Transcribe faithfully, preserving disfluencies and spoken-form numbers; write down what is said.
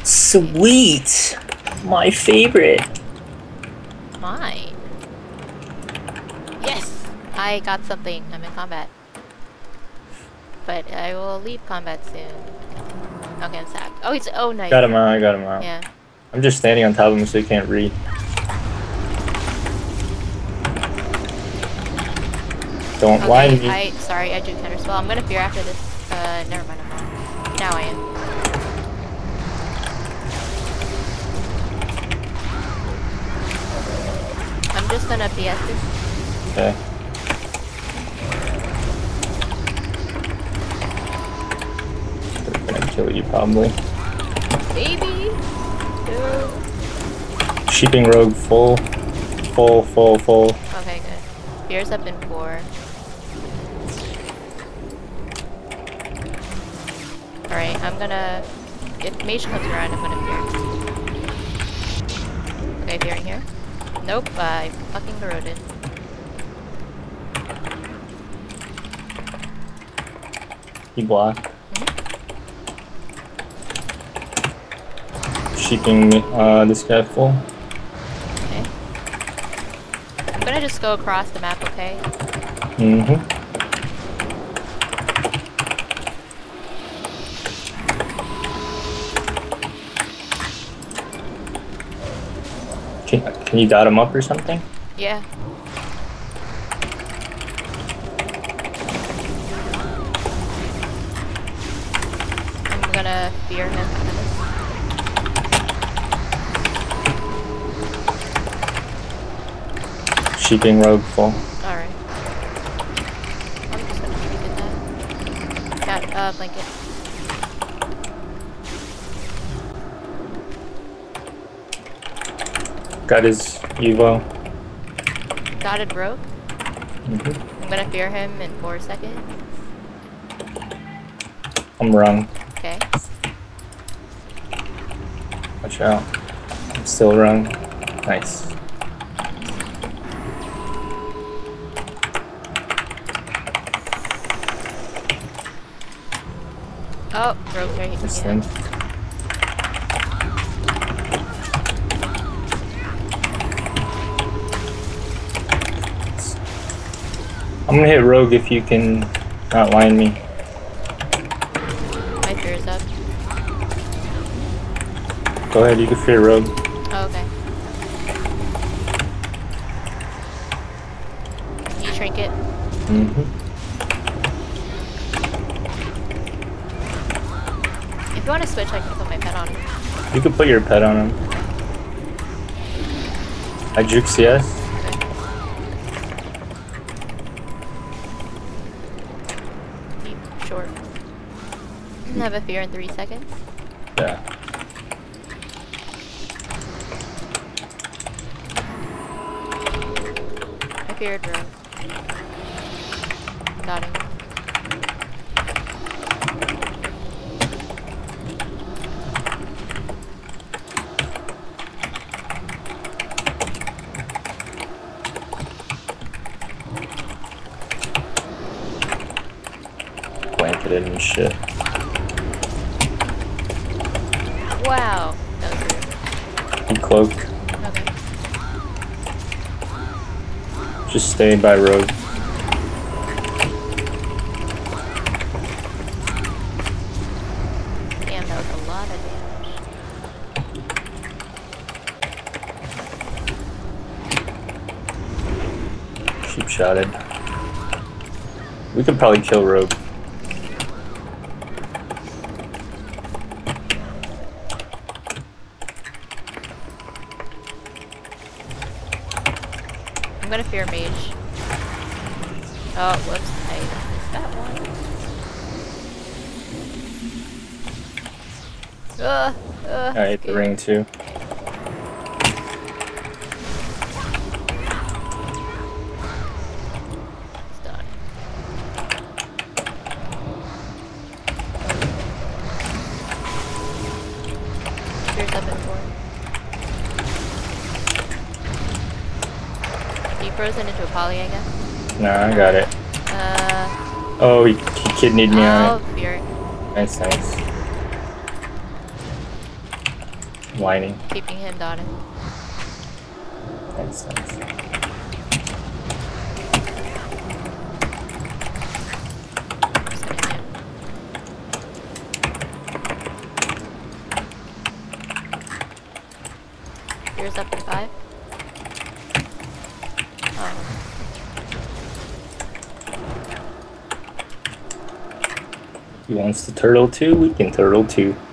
Sweet! My favorite. Mine. Yes! I got something. I'm in combat. But I will leave combat soon. Okay, I'm sad. Oh, he's- oh, nice. Got him out, I got him out. Yeah. I'm just standing on top of him so he can't read. Don't Okay, lie to me. I- sorry, I do counter spell. I'm gonna fear after this. Uh, never mind, I'm not. Now I am. I'm just gonna P S this. Okay. They're gonna kill you probably. Baby! Go. Sheeping rogue full. Full, full, full. Okay, good. Fear's up in four. Alright, I'm gonna... If mage comes around, I'm gonna fear. Okay, fearing here. Nope, I fucking corroded. He blocked. Mm-hmm. Sheeping uh, this guy full. Okay. I'm gonna just go across the map, okay? Mm-hmm. Can, can you dot him up or something? Yeah. I'm gonna fear him out of this. Sheeping rogue full. Alright. I'm just gonna trinket that. Got, uh, blanket. Got his Evo. Dotted rogue. Mm-hmm. I'm gonna fear him in four seconds. I'm wrong. Okay. Watch out. I'm still wrong. Nice. Oh, rogue's right This here. thing. I'm gonna hit rogue if you can not line me. My fear is up. Go ahead, you can fear rogue. Oh, okay. You trinket. Mm-hmm. If you want to switch, I can put my pet on him. You can put your pet on him. I juke C S. Deep, short. I have a fear in three seconds. Yeah. I feared rogue. Got him. Blanketed and shit. Wow. That was weird. He cloaked. Okay. Just stay by rogue. Damn, that was a lot of damage. Sheep shotted. We could probably kill rogue. I'm gonna fear mage. Oh, whoops. I missed that one. Ugh. Ugh. I hit the ring too. It's done. Fear's up at four. He frozen into a poly, I guess. Nah, I got it. Uh. Oh, he, he kidneyed me I'll on fear it. it. Nice, nice. Whining. Keeping him dotted. Makes sense. Setting him. Here's up in five. Oh. He wants to turtle too, we can turtle too.